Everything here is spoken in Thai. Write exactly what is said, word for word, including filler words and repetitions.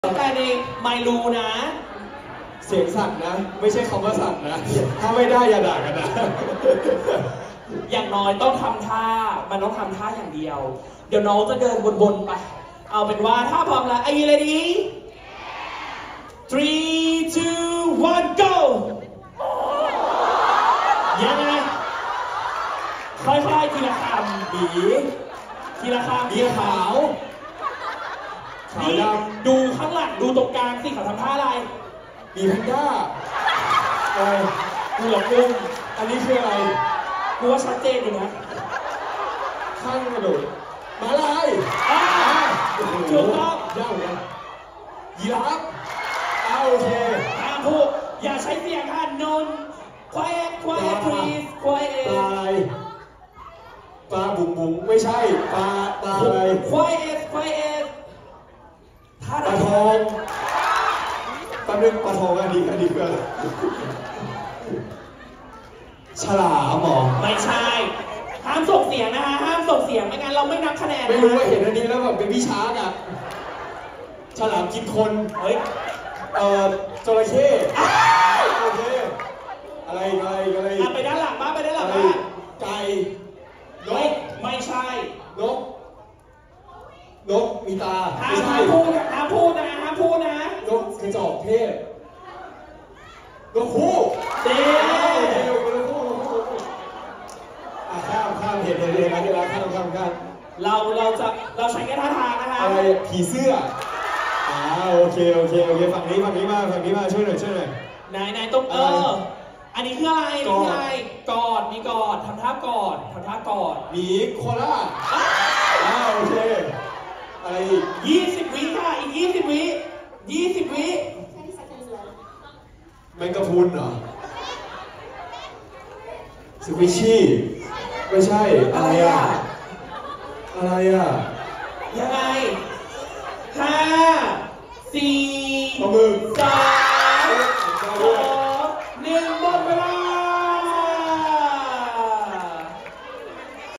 แต่ในไม่รู้นะเสียงสั่นนะไม่ใช่คำว่าสั่นนะถ้าไม่ได้อย่าด่ากันนะอย่างน้อยต้องทำท่ามันต้องทำท่าอย่างเดียวเดี๋ยวน้องจะเดินบนๆไปเอาเป็นว่าถ้าพร้อมแล้ว Are you ready three two one go ยังไงค่อยๆทีละคำบีทีละคำทีละขาวนี่ดูข้างหลังดูตรงกลางสิเขาทำท่าอะไรมีแพนด้าอะไรกูหลงกุ้งอันนี้คืออะไรกูว่าชัดเจนอยู่นะข้างกระโดดมาลายถูกต้องยากเลยยีราฟเอาโอเคห้ามพูดอย่าใช้เสียงค่ะนน quiet quiet please quiet ปลาอะไรปลาบุ๋งบุ๋งไม่ใช่ปลาปลาอะไร quiet quiet ท่าปลาทองปลาหนึ่งปลาทองอันนี้อันนี้คืออะไรฉลามหรอไม่ใช่ห้ามส่งเสียงนะคะห้ามส่งเสียงไม่งั้นเราไม่นับคะแนนไม่รู้ว่าเห็นอันนี้แล้วแบบเป็นพี่ช้างอ่ะฉลามกินคนเฮ้ยเอ่อจระเข้โอเคอะไรอะไรอะไรไปด้านหลังบ้างไปด้านหลังบ้างไก่นกไม่ใช่นกนกมีตาไม่ใช่ห้ามพูดห้ามพูดนะห้ามพูดนะนกกระจอกเทศนกคู่เดี๋ยวเดี๋ยวคู่ข้ามข้ามเห็นเห็นเห็นอะไรข้ามข้ามข้ามเราเราจะเราใช้แค่ท่าทางนะคะอะไรผีเสื้ออ่าโอเคโอเคโอเคฝั่งนี้ฝั่งนี้มาฝั่งนี้มาช่วยหน่อยช่วยหน่อยไหนไหนต้องเอออันนี้คืออะไรคืออะไรกอดมีกอดทำท่ากอดทำท่ากอดหมีโคราชอ่าโอเคอะไรยี่สิบวิค่ะอีกยี่สิบวิยี่สิบวิแมงกะพรุนเหรอสควิชชี่ไม่ใช่อะไรอ่ะอะไรอ่ะยังไงห้าสี่ปลาหมึกสาม